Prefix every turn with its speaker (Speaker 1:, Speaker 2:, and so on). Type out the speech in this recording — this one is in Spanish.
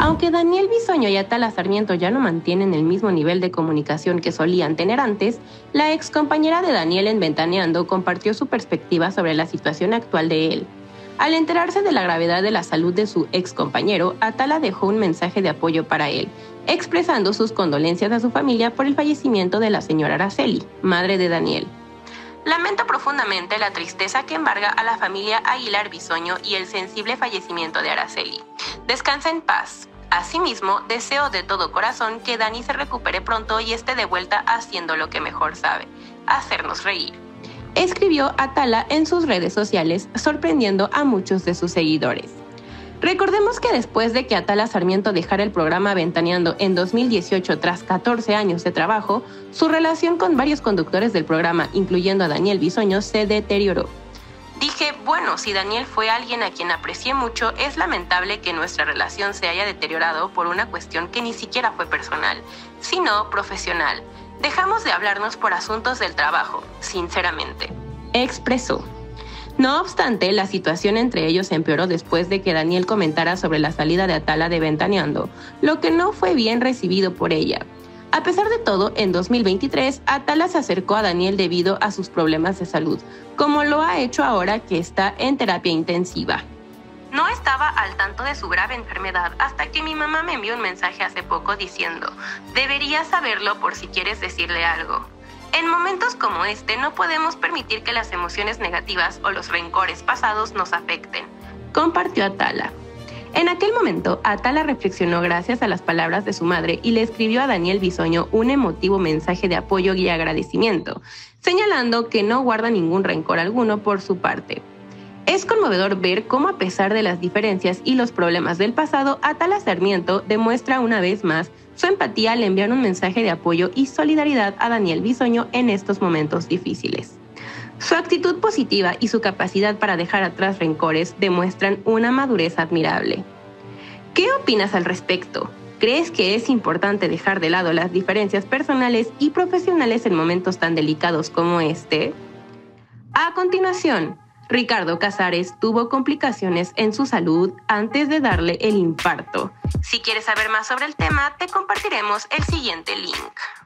Speaker 1: Aunque Daniel Bisoño y Atala Sarmiento ya no mantienen el mismo nivel de comunicación que solían tener antes, la excompañera de Daniel en Ventaneando compartió su perspectiva sobre la situación actual de él. Al enterarse de la gravedad de la salud de su excompañero, Atala dejó un mensaje de apoyo para él, expresando sus condolencias a su familia por el fallecimiento de la señora Araceli, madre de Daniel. Lamento profundamente la tristeza que embarga a la familia Aguilar Bisoño y el sensible fallecimiento de Araceli. Descansa en paz. Asimismo, deseo de todo corazón que Dani se recupere pronto y esté de vuelta haciendo lo que mejor sabe, hacernos reír. Escribió Atala en sus redes sociales, sorprendiendo a muchos de sus seguidores. Recordemos que después de que Atala Sarmiento dejara el programa Ventaneando en 2018 tras 14 años de trabajo, su relación con varios conductores del programa, incluyendo a Daniel Bisoño, se deterioró. Dije, bueno, si Daniel fue alguien a quien aprecié mucho, es lamentable que nuestra relación se haya deteriorado por una cuestión que ni siquiera fue personal, sino profesional. Dejamos de hablarnos por asuntos del trabajo, sinceramente, expresó. No obstante, la situación entre ellos empeoró después de que Daniel comentara sobre la salida de Atala de Ventaneando, lo que no fue bien recibido por ella. A pesar de todo, en 2023, Atala se acercó a Daniel debido a sus problemas de salud, como lo ha hecho ahora que está en terapia intensiva. No estaba al tanto de su grave enfermedad hasta que mi mamá me envió un mensaje hace poco diciendo, deberías saberlo por si quieres decirle algo. En momentos como este no podemos permitir que las emociones negativas o los rencores pasados nos afecten, compartió Atala. En aquel momento, Atala reflexionó gracias a las palabras de su madre y le escribió a Daniel Bisoño un emotivo mensaje de apoyo y agradecimiento, señalando que no guarda ningún rencor alguno por su parte. Es conmovedor ver cómo a pesar de las diferencias y los problemas del pasado, Atala Sarmiento demuestra una vez más su empatía al enviar un mensaje de apoyo y solidaridad a Daniel Bisoño en estos momentos difíciles. Su actitud positiva y su capacidad para dejar atrás rencores demuestran una madurez admirable. ¿Qué opinas al respecto? ¿Crees que es importante dejar de lado las diferencias personales y profesionales en momentos tan delicados como este? A continuación, Ricardo Casares tuvo complicaciones en su salud antes de darle el infarto. Si quieres saber más sobre el tema, te compartiremos el siguiente link.